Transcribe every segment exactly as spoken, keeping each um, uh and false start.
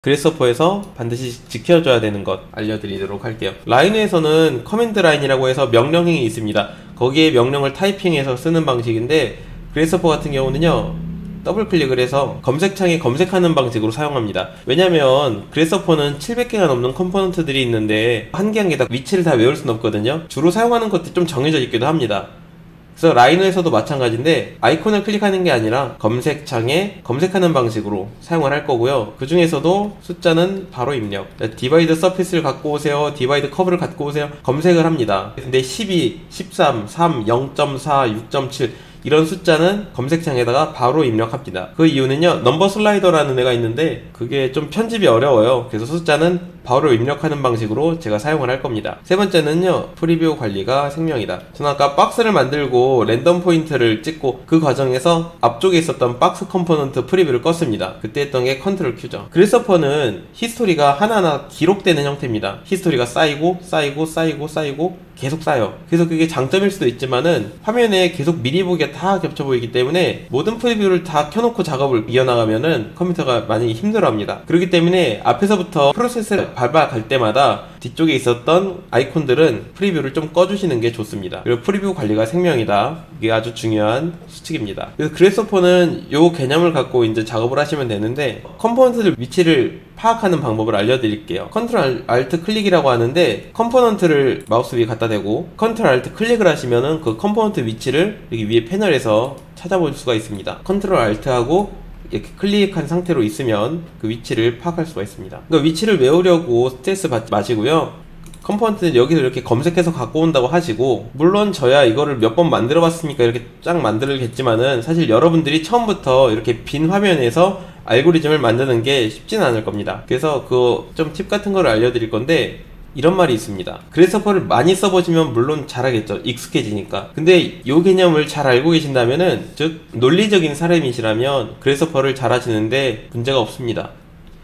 그래서퍼에서 반드시 지켜줘야 되는 것 알려드리도록 할게요. 라이노에서는 커맨드 라인이라고 해서 명령행이 있습니다. 거기에 명령을 타이핑해서 쓰는 방식인데 그래서퍼 같은 경우는요 더블 클릭을 해서 검색창에 검색하는 방식으로 사용합니다. 왜냐면 그래서퍼는 칠백 개가 넘는 컴포넌트들이 있는데 한 개 한 개 다 위치를 다 외울 수는 없거든요. 주로 사용하는 것들이 좀 정해져 있기도 합니다. 그래서 라이노에서도 마찬가지인데 아이콘을 클릭하는 게 아니라 검색창에 검색하는 방식으로 사용을 할 거고요. 그 중에서도 숫자는 바로 입력. 디바이드 서피스를 갖고 오세요, 디바이드 커브를 갖고 오세요, 검색을 합니다. 근데 십이, 십삼, 삼, 영 점 사, 육 점 칠 이런 숫자는 검색창에다가 바로 입력합니다. 그 이유는요, 넘버 슬라이더라는 애가 있는데 그게 좀 편집이 어려워요. 그래서 숫자는 바로 입력하는 방식으로 제가 사용을 할 겁니다. 세 번째는요, 프리뷰 관리가 생명이다. 저는 아까 박스를 만들고 랜덤 포인트를 찍고 그 과정에서 앞쪽에 있었던 박스 컴포넌트 프리뷰를 껐습니다. 그때 했던 게 컨트롤 Q죠. 그래서퍼는 히스토리가 하나하나 기록되는 형태입니다. 히스토리가 쌓이고 쌓이고 쌓이고 쌓이고 계속 쌓여. 그래서 그게 장점일 수도 있지만은 화면에 계속 미리 보기가 다 겹쳐 보이기 때문에 모든 프리뷰를 다 켜놓고 작업을 이어나가면은 컴퓨터가 많이 힘들어합니다. 그렇기 때문에 앞에서부터 프로세스를 밟아갈 때마다 뒤쪽에 있었던 아이콘들은 프리뷰를 좀 꺼주시는 게 좋습니다. 그리고 프리뷰 관리가 생명이다. 이게 아주 중요한 수칙입니다. 그래서 그래서퍼는 요 개념을 갖고 이제 작업을 하시면 되는데 컴포넌트들 위치를 파악하는 방법을 알려드릴게요. 컨트롤 알트 클릭이라고 하는데 컴포넌트를 마우스 위에 갖다 대고 컨트롤 알트 클릭을 하시면은 그 컴포넌트 위치를 여기 위에 패널에서 찾아볼 수가 있습니다. 컨트롤 알트하고 이렇게 클릭한 상태로 있으면 그 위치를 파악할 수가 있습니다. 그러니까 위치를 외우려고 스트레스 받지 마시고요. 컴포넌트는 여기서 이렇게 검색해서 갖고 온다고 하시고, 물론 저야 이거를 몇 번 만들어 봤으니까 이렇게 쫙 만들겠지만은 사실 여러분들이 처음부터 이렇게 빈 화면에서 알고리즘을 만드는 게 쉽지는 않을 겁니다. 그래서 그 좀 팁 같은 거를 알려드릴 건데, 이런 말이 있습니다. 그래서퍼를 많이 써보시면 물론 잘하겠죠. 익숙해지니까. 근데 이 개념을 잘 알고 계신다면은, 즉 논리적인 사람이시라면 그래서퍼를 잘 하시는데 문제가 없습니다.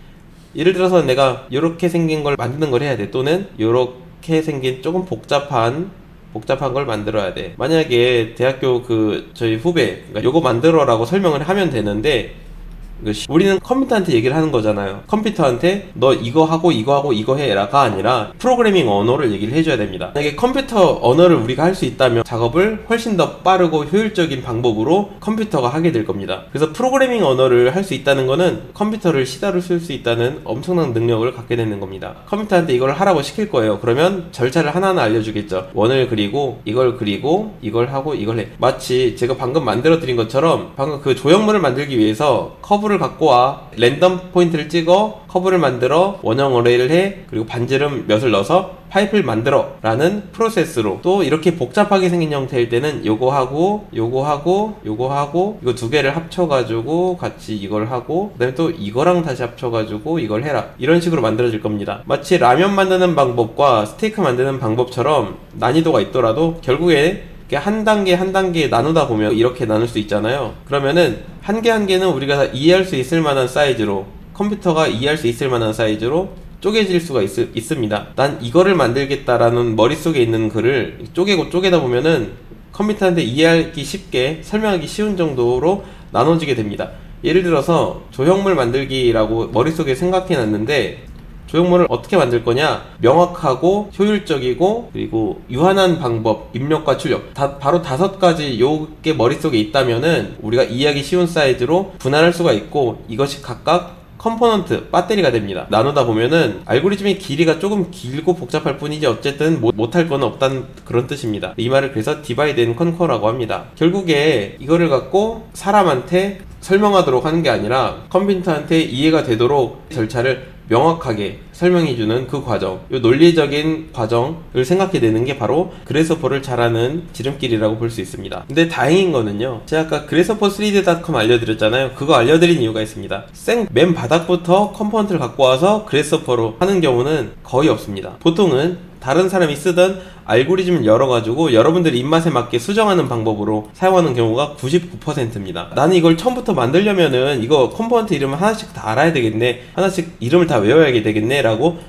예를 들어서 내가 이렇게 생긴 걸 만드는 걸 해야 돼. 또는 이렇게 생긴 조금 복잡한 복잡한 걸 만들어야 돼. 만약에 대학교 그 저희 후배, 그러니까 요거 만들어라고 설명을 하면 되는데, 우리는 컴퓨터한테 얘기를 하는 거잖아요. 컴퓨터한테 너 이거 하고 이거 하고 이거 해라가 아니라 프로그래밍 언어를 얘기를 해줘야 됩니다. 만약에 컴퓨터 언어를 우리가 할 수 있다면 작업을 훨씬 더 빠르고 효율적인 방법으로 컴퓨터가 하게 될 겁니다. 그래서 프로그래밍 언어를 할 수 있다는 거는 컴퓨터를 시다로 쓸 수 있다는 엄청난 능력을 갖게 되는 겁니다. 컴퓨터한테 이걸 하라고 시킬 거예요. 그러면 절차를 하나하나 알려주겠죠. 원을 그리고 이걸 그리고 이걸 하고 이걸 해. 마치 제가 방금 만들어 드린 것처럼 방금 그 조형물을 만들기 위해서 커브 커브를 갖고 와, 랜덤 포인트를 찍어, 커브를 만들어, 원형 어레이를 해, 그리고 반지름 몇을 넣어서 파이프를 만들어 라는 프로세스로, 또 이렇게 복잡하게 생긴 형태일 때는 요거 하고 요거 하고 요거 하고 이거 두 개를 합쳐가지고 같이 이걸 하고, 그 다음에 또 이거랑 다시 합쳐가지고 이걸 해라, 이런 식으로 만들어질 겁니다. 마치 라면 만드는 방법과 스테이크 만드는 방법처럼 난이도가 있더라도 결국에 한 단계 한 단계 나누다 보면 이렇게 나눌 수 있잖아요. 그러면은 한 개 한 개는 우리가 다 이해할 수 있을 만한 사이즈로, 컴퓨터가 이해할 수 있을 만한 사이즈로 쪼개질 수가 있, 있습니다. 난 이거를 만들겠다라는 머릿속에 있는 글을 쪼개고 쪼개다 보면은 컴퓨터한테 이해하기 쉽게 설명하기 쉬운 정도로 나눠지게 됩니다. 예를 들어서 조형물 만들기라고 머릿속에 생각해 놨는데, 조형물을 어떻게 만들 거냐, 명확하고 효율적이고 그리고 유한한 방법, 입력과 출력, 다, 바로 다섯 가지 요게 머릿속에 있다면은 우리가 이해하기 쉬운 사이즈로 분할할 수가 있고, 이것이 각각 컴포넌트, 배터리가 됩니다. 나누다 보면은 알고리즘의 길이가 조금 길고 복잡할 뿐이지 어쨌든 못, 못할 건 없다는 그런 뜻입니다. 이 말을 그래서 디바이드 앤 컨커라고 합니다. 결국에 이거를 갖고 사람한테 설명하도록 하는 게 아니라 컴퓨터한테 이해가 되도록 절차를 명확하게 설명해주는 그 과정, 이 논리적인 과정을 생각해내는 게 바로 그래서퍼를 잘하는 지름길이라고 볼 수 있습니다. 근데 다행인 거는요, 제가 아까 그래서퍼 쓰리디 닷컴 알려드렸잖아요. 그거 알려드린 이유가 있습니다. 생 맨 바닥부터 컴포넌트를 갖고 와서 그래서퍼로 하는 경우는 거의 없습니다. 보통은 다른 사람이 쓰던 알고리즘을 열어가지고 여러분들 입맛에 맞게 수정하는 방법으로 사용하는 경우가 구십구 퍼센트입니다. 나는 이걸 처음부터 만들려면은 이거 컴포넌트 이름을 하나씩 다 알아야 되겠네, 하나씩 이름을 다 외워야 되겠네 라고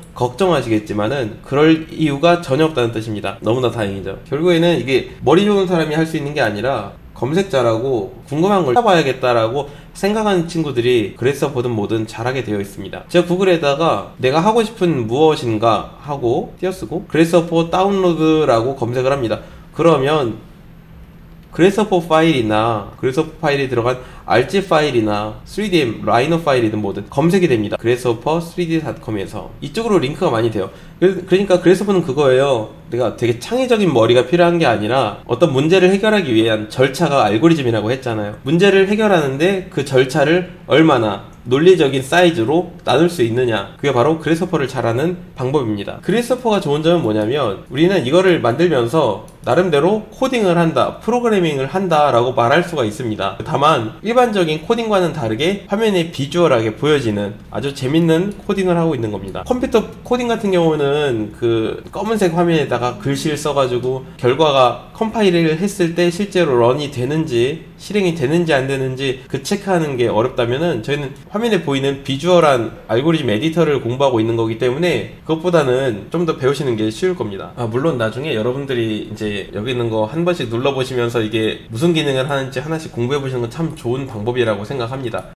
걱정하시겠지만은 그럴 이유가 전혀 없다는 뜻입니다. 너무나 다행이죠. 결국에는 이게 머리 좋은 사람이 할 수 있는 게 아니라 검색자라고 궁금한 걸 찾아봐야겠다라고 생각하는 친구들이 그래서포든 뭐든 잘하게 되어 있습니다. 제가 구글에다가 내가 하고 싶은 무엇인가 하고 띄어쓰고 그래서포 다운로드라고 검색을 합니다. 그러면 그래서포 파일이나 그래서포 파일이 들어간 알지 파일이나 쓰리디엠 라이너 파일이든 뭐든 검색이 됩니다. 그래서포 쓰리디 닷컴에서 이쪽으로 링크가 많이 돼요. 그러니까 그래서포는 그거예요. 내가 되게 창의적인 머리가 필요한 게 아니라 어떤 문제를 해결하기 위한 절차가 알고리즘이라고 했잖아요. 문제를 해결하는데 그 절차를 얼마나 논리적인 사이즈로 나눌 수 있느냐, 그게 바로 그래서포를 잘하는 방법입니다. 그래서포가 좋은 점은 뭐냐면 우리는 이거를 만들면서 나름대로 코딩을 한다, 프로그래밍을 한다 라고 말할 수가 있습니다. 다만 일반적인 코딩과는 다르게 화면에 비주얼하게 보여지는 아주 재밌는 코딩을 하고 있는 겁니다. 컴퓨터 코딩 같은 경우는 그 검은색 화면에다가 글씨를 써가지고 결과가 컴파일을 했을 때 실제로 런이 되는지 실행이 되는지 안 되는지 그 체크하는 게 어렵다면은 저희는 화면에 보이는 비주얼한 알고리즘 에디터를 공부하고 있는 거기 때문에 그것보다는 좀 더 배우시는 게 쉬울 겁니다. 아, 물론 나중에 여러분들이 이제 여기 있는 거 한 번씩 눌러보시면서 이게 무슨 기능을 하는지 하나씩 공부해 보시는 건 참 좋은 방법이라고 생각합니다.